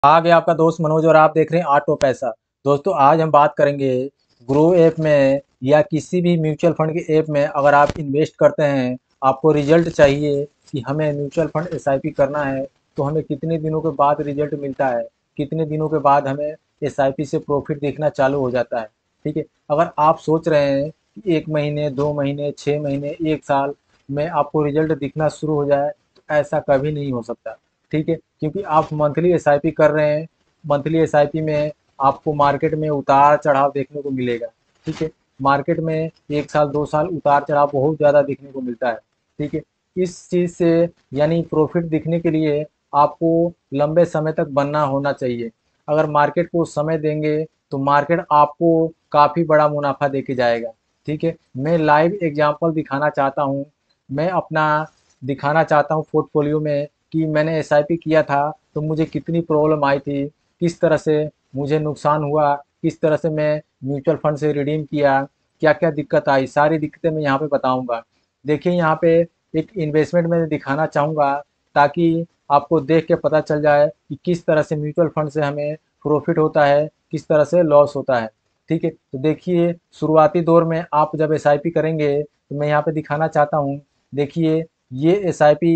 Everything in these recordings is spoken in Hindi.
आ गया आपका दोस्त मनोज और आप देख रहे हैं ऑटो पैसा। दोस्तों आज हम बात करेंगे ग्रो ऐप में या किसी भी म्यूचुअल फंड के ऐप में अगर आप इन्वेस्ट करते हैं, आपको रिजल्ट चाहिए कि हमें म्यूचुअल फंड एसआईपी करना है तो हमें कितने दिनों के बाद रिजल्ट मिलता है, कितने दिनों के बाद हमें एसआईपी से प्रॉफिट दिखना चालू हो जाता है। ठीक है, अगर आप सोच रहे हैं कि 1 महीने 2 महीने 6 महीने 1 साल में आपको रिजल्ट दिखना शुरू हो जाए तो ऐसा कभी नहीं हो सकता। ठीक है, क्योंकि आप मंथली एसआईपी कर रहे हैं। मंथली एसआईपी में आपको मार्केट में उतार चढ़ाव देखने को मिलेगा। ठीक है, मार्केट में 1 साल 2 साल उतार चढ़ाव बहुत ज़्यादा देखने को मिलता है। ठीक है, इस चीज़ से यानी प्रॉफिट दिखने के लिए आपको लंबे समय तक बनना होना चाहिए। अगर मार्केट को समय देंगे तो मार्केट आपको काफ़ी बड़ा मुनाफा दे के जाएगा। ठीक है, मैं लाइव एग्जांपल दिखाना चाहता हूँ। मैं अपना दिखाना चाहता हूँ पोर्टफोलियो में कि मैंने एसआईपी किया था तो मुझे कितनी प्रॉब्लम आई थी, किस तरह से मुझे नुकसान हुआ, किस तरह से मैं म्यूचुअल फंड से रिडीम किया, क्या-क्या दिक्कत आई, सारी दिक्कतें मैं यहाँ पे बताऊँगा। देखिए यहाँ पे एक इन्वेस्टमेंट मैं दिखाना चाहूँगा ताकि आपको देख के पता चल जाए कि किस तरह से म्यूचुअल फंड से हमें प्रॉफिट होता है, किस तरह से लॉस होता है। ठीक है, तो देखिए शुरुआती दौर में आप जब एसआईपी करेंगे तो मैं यहाँ पे दिखाना चाहता हूँ। देखिए ये एसआईपी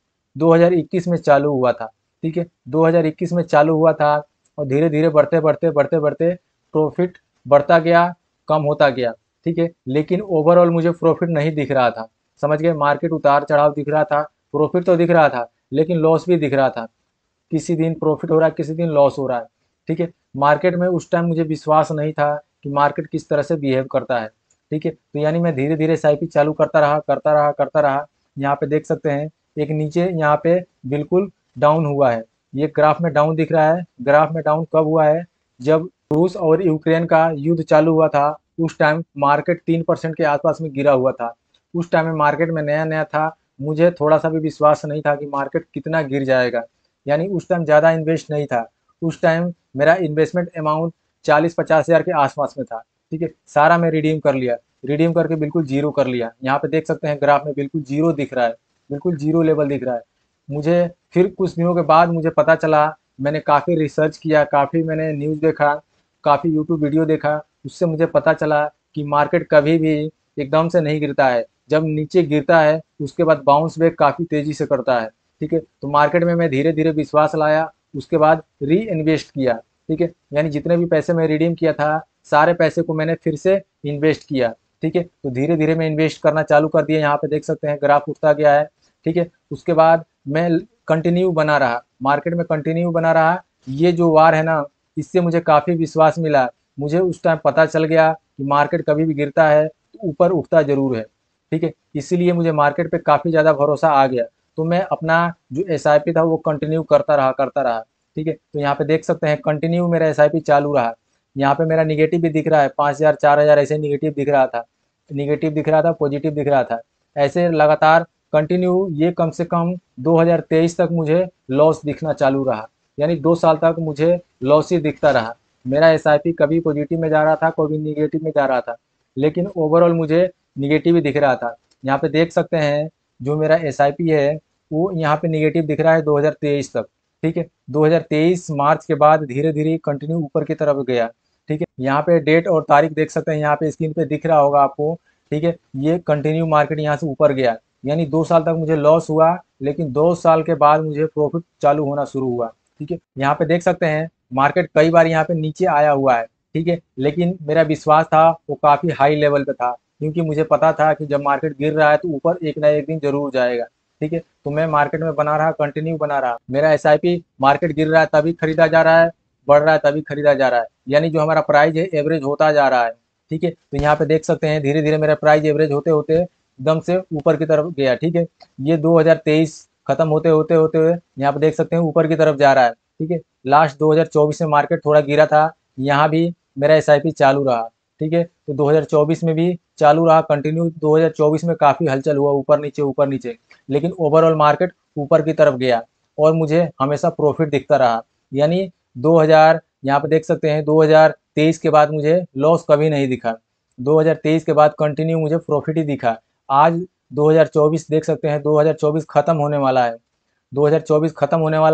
2021 में चालू हुआ था। ठीक है, 2021 में चालू हुआ था और धीरे धीरे बढ़ते बढ़ते प्रॉफिट बढ़ता गया, कम होता गया। ठीक है, लेकिन ओवरऑल मुझे प्रॉफिट नहीं दिख रहा था। समझ गए, मार्केट उतार चढ़ाव दिख रहा था, प्रॉफिट तो दिख रहा था लेकिन लॉस भी दिख रहा था। किसी दिन प्रॉफिट हो रहा है, किसी दिन लॉस हो रहा है। ठीक है, मार्केट में उस टाइम मुझे विश्वास नहीं था कि मार्केट किस तरह से बिहेव करता है। ठीक है, तो यानी मैं धीरे धीरे एसआईपी चालू करता रहा। यहाँ पे देख सकते हैं एक नीचे यहाँ पे बिल्कुल डाउन हुआ है। ये ग्राफ में डाउन दिख रहा है। ग्राफ में डाउन कब हुआ है? जब रूस और यूक्रेन का युद्ध चालू हुआ था उस टाइम मार्केट 3% के आसपास में गिरा हुआ था। उस टाइम में मार्केट में नया नया था, मुझे थोड़ा सा भी विश्वास नहीं था कि मार्केट कितना गिर जाएगा। यानी उस टाइम ज़्यादा इन्वेस्ट नहीं था। उस टाइम मेरा इन्वेस्टमेंट अमाउंट 40-50 हज़ार के आसपास में था। ठीक है, सारा मैं रिडीम कर लिया, रिडीम करके बिल्कुल जीरो कर लिया। यहाँ पे देख सकते हैं ग्राफ में बिल्कुल जीरो दिख रहा है, बिल्कुल जीरो लेवल दिख रहा है। मुझे फिर कुछ दिनों के बाद मुझे पता चला, मैंने काफ़ी रिसर्च किया, काफ़ी मैंने न्यूज़ देखा, काफ़ी यूट्यूब वीडियो देखा, उससे मुझे पता चला कि मार्केट कभी भी एकदम से नहीं गिरता है। जब नीचे गिरता है उसके बाद बाउंस बैक काफ़ी तेज़ी से करता है। ठीक है, तो मार्केट में मैं धीरे धीरे विश्वास लाया, उसके बाद री इन्वेस्ट किया। ठीक है, यानी जितने भी पैसे मैं रिडीम किया था सारे पैसे को मैंने फिर से इन्वेस्ट किया। ठीक है, तो धीरे धीरे मैं इन्वेस्ट करना चालू कर दिया। यहाँ पे देख सकते हैं ग्राफ उठता गया है। ठीक है, उसके बाद मैं कंटिन्यू बना रहा, मार्केट में कंटिन्यू बना रहा। ये जो वार है ना, इससे मुझे काफ़ी विश्वास मिला। मुझे उस टाइम पता चल गया कि मार्केट कभी भी गिरता है तो ऊपर उठता ज़रूर है। ठीक है, इसीलिए मुझे मार्केट पे काफ़ी ज़्यादा भरोसा आ गया। तो मैं अपना जो एसआईपी था वो कंटिन्यू करता रहा। ठीक है, तो यहाँ पे देख सकते हैं कंटिन्यू मेरा एसआईपी चालू रहा। यहाँ पे मेरा निगेटिव भी दिख रहा है, 5,000 4,000 ऐसे निगेटिव दिख रहा था, निगेटिव दिख रहा था, पॉजिटिव दिख रहा था। ऐसे लगातार कंटिन्यू ये कम से कम 2023 तक मुझे लॉस दिखना चालू रहा। यानी 2 साल तक मुझे लॉस ही दिखता रहा। मेरा एसआईपी कभी पॉजिटिव में जा रहा था, कभी निगेटिव में जा रहा था, लेकिन ओवरऑल मुझे निगेटिव ही दिख रहा था। यहाँ पे देख सकते हैं जो मेरा एसआईपी है वो यहाँ पे निगेटिव दिख रहा है 2023 तक। ठीक है, 2023 मार्च के बाद धीरे धीरे कंटिन्यू ऊपर की तरफ गया। ठीक है, यहाँ पे डेट और तारीख देख सकते हैं, यहाँ पे स्क्रीन पे दिख रहा होगा आपको। ठीक है, ये कंटिन्यू मार्केट यहाँ से ऊपर गया, यानी 2 साल तक मुझे लॉस हुआ, लेकिन 2 साल के बाद मुझे प्रॉफिट चालू होना शुरू हुआ। ठीक है, यहाँ पे देख सकते हैं मार्केट कई बार यहाँ पे नीचे आया हुआ है। ठीक है, लेकिन मेरा विश्वास था वो काफ़ी हाई लेवल पे था, क्योंकि मुझे पता था कि जब मार्केट गिर रहा है तो ऊपर एक ना एक दिन जरूर जाएगा। ठीक है, तो मैं मार्केट में बना रहा, कंटिन्यू बना रहा। मेरा एसआईपी मार्केट गिर रहा है तभी खरीदा जा रहा है, बढ़ रहा है तभी खरीदा जा रहा है, यानी जो हमारा प्राइस है एवरेज होता जा रहा है। ठीक है, तो यहाँ पे देख सकते हैं धीरे धीरे मेरा प्राइस एवरेज होते होते एकदम से ऊपर की तरफ गया। ठीक है, ये 2023 खत्म होते होते होते हुए यहाँ पे देख सकते हैं ऊपर की तरफ जा रहा है। ठीक है, लास्ट 2024 में मार्केट थोड़ा गिरा था, यहाँ भी मेरा एसआईपी चालू रहा। ठीक है, तो 2024 में भी चालू रहा कंटिन्यू। 2024 में काफ़ी हलचल हुआ, ऊपर नीचे, लेकिन ओवरऑल मार्केट ऊपर की तरफ गया और मुझे हमेशा प्रॉफिट दिखता रहा। यानी 2000 यहाँ पे देख सकते हैं 2023 के बाद मुझे लॉस कभी नहीं दिखा। 2023 के बाद कंटिन्यू मुझे प्रॉफिट ही दिखा। आज 2024 देख सकते हैं, 2024 खत्म होने वाला है। 2024 खत्म होने वाला है,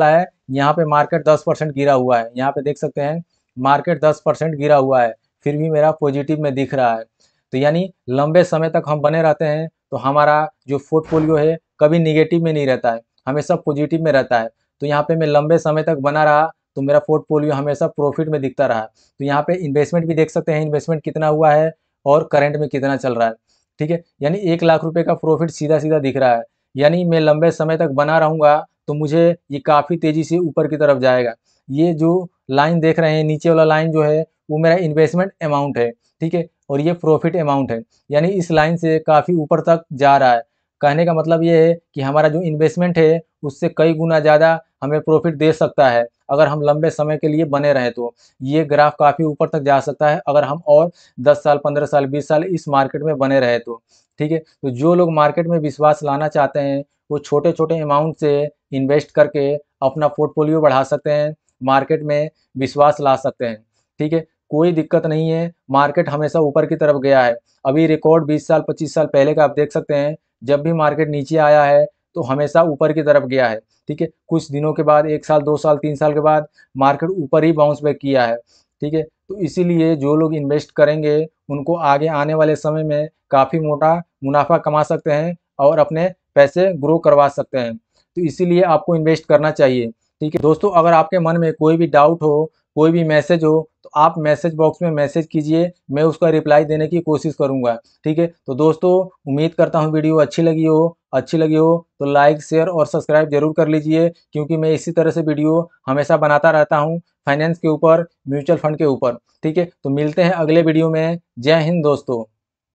यहाँ पे मार्केट 10% गिरा हुआ है, यहाँ पे देख सकते हैं मार्केट 10% गिरा हुआ है, फिर भी मेरा पॉजिटिव में दिख रहा है। तो यानी लंबे समय तक हम बने रहते हैं तो हमारा जो पोर्टफोलियो है कभी निगेटिव में नहीं रहता है, हमेशा पॉजिटिव में रहता है। तो यहाँ पे मैं लंबे समय तक बना रहा तो मेरा पोर्टफोलियो हमेशा प्रॉफिट में दिखता रहा। तो यहाँ पे इन्वेस्टमेंट भी देख सकते हैं, इन्वेस्टमेंट कितना हुआ है और करंट में कितना चल रहा है। ठीक है, यानी 1 लाख रुपए का प्रॉफिट सीधा सीधा दिख रहा है। यानी मैं लंबे समय तक बना रहूँगा तो मुझे ये काफ़ी तेज़ी से ऊपर की तरफ जाएगा। ये जो लाइन देख रहे हैं नीचे वाला लाइन जो है वो मेरा इन्वेस्टमेंट अमाउंट है, ठीक है, और ये प्रॉफिट अमाउंट है। यानी इस लाइन से काफ़ी ऊपर तक जा रहा है। कहने का मतलब ये है कि हमारा जो इन्वेस्टमेंट है उससे कई गुना ज़्यादा हमें प्रॉफिट दे सकता है अगर हम लंबे समय के लिए बने रहें तो। ये ग्राफ काफ़ी ऊपर तक जा सकता है अगर हम और 10 साल, 15 साल, 20 साल इस मार्केट में बने रहे तो। ठीक है, तो जो लोग मार्केट में विश्वास लाना चाहते हैं वो छोटे-छोटे अमाउंट से इन्वेस्ट करके अपना पोर्टफोलियो बढ़ा सकते हैं, मार्केट में विश्वास ला सकते हैं। ठीक है, कोई दिक्कत नहीं है, मार्केट हमेशा ऊपर की तरफ गया है। अभी रिकॉर्ड 20 साल, 25 साल पहले का आप देख सकते हैं, जब भी मार्केट नीचे आया है तो हमेशा ऊपर की तरफ गया है। ठीक है, कुछ दिनों के बाद 1 साल, 2 साल, 3 साल के बाद मार्केट ऊपर ही बाउंस बैक किया है। ठीक है, तो इसीलिए जो लोग इन्वेस्ट करेंगे उनको आगे आने वाले समय में काफ़ी मोटा मुनाफ़ा कमा सकते हैं और अपने पैसे ग्रो करवा सकते हैं। तो इसीलिए आपको इन्वेस्ट करना चाहिए। ठीक है दोस्तों, अगर आपके मन में कोई भी डाउट हो, कोई भी मैसेज हो तो आप मैसेज बॉक्स में मैसेज कीजिए, मैं उसका रिप्लाई देने की कोशिश करूँगा। ठीक है, तो दोस्तों उम्मीद करता हूँ वीडियो अच्छी लगी हो तो लाइक, शेयर और सब्सक्राइब ज़रूर कर लीजिए, क्योंकि मैं इसी तरह से वीडियो हमेशा बनाता रहता हूँ फाइनेंस के ऊपर, म्यूचुअल फंड के ऊपर। ठीक है, तो मिलते हैं अगले वीडियो में। जय हिंद दोस्तों।